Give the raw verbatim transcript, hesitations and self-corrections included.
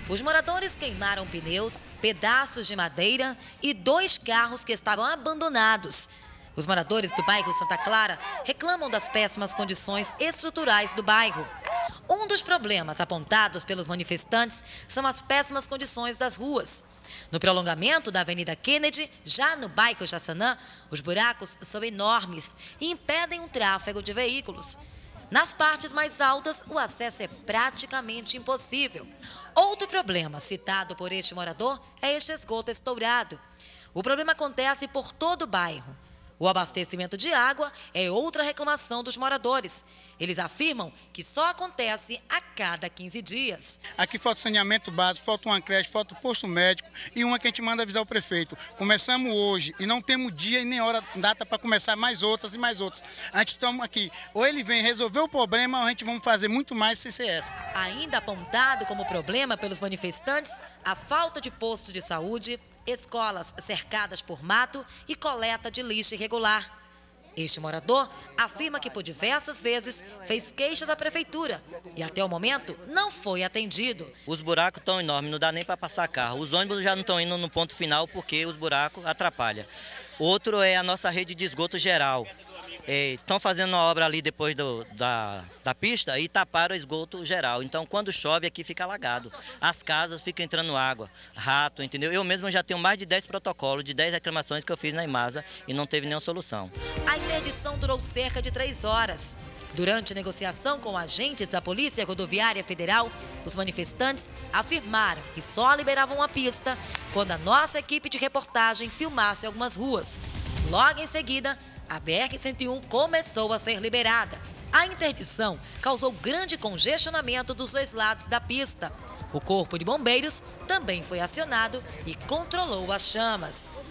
Os moradores queimaram pneus, pedaços de madeira e dois carros que estavam abandonados. Os moradores do bairro Santa Clara reclamam das péssimas condições estruturais do bairro. Um dos problemas apontados pelos manifestantes são as péssimas condições das ruas. No prolongamento da Avenida Kennedy, já no bairro Jaçanã, os buracos são enormes e impedem o tráfego de veículos. Nas partes mais altas, o acesso é praticamente impossível. Outro problema citado por este morador é este esgoto estourado. O problema acontece por todo o bairro. O abastecimento de água é outra reclamação dos moradores. Eles afirmam que só acontece a cada quinze dias. Aqui falta saneamento básico, falta uma creche, falta um posto médico e uma que a gente manda avisar o prefeito. Começamos hoje e não temos dia e nem hora, data para começar mais outras e mais outras. A gente estamos aqui, ou ele vem resolver o problema ou a gente vamos fazer muito mais sem ser essa. Ainda apontado como problema pelos manifestantes, a falta de posto de saúde, escolas cercadas por mato e coleta de lixo irregular. Este morador afirma que por diversas vezes fez queixas à prefeitura e até o momento não foi atendido. Os buracos estão enormes, não dá nem para passar carro. Os ônibus já não estão indo no ponto final porque os buracos atrapalham. Outro é a nossa rede de esgoto geral. Estão fazendo uma obra ali depois do, da, da pista e taparam o esgoto geral. Então, quando chove, aqui fica alagado. As casas ficam entrando água, rato, entendeu? Eu mesmo já tenho mais de dez protocolos, de dez reclamações que eu fiz na Imasa e não teve nenhuma solução. A interdição durou cerca de três horas. Durante a negociação com agentes da Polícia Rodoviária Federal, os manifestantes afirmaram que só liberavam a pista quando a nossa equipe de reportagem filmasse algumas ruas. Logo em seguida, a B R cento e um começou a ser liberada. A interdição causou grande congestionamento dos dois lados da pista. O Corpo de Bombeiros também foi acionado e controlou as chamas.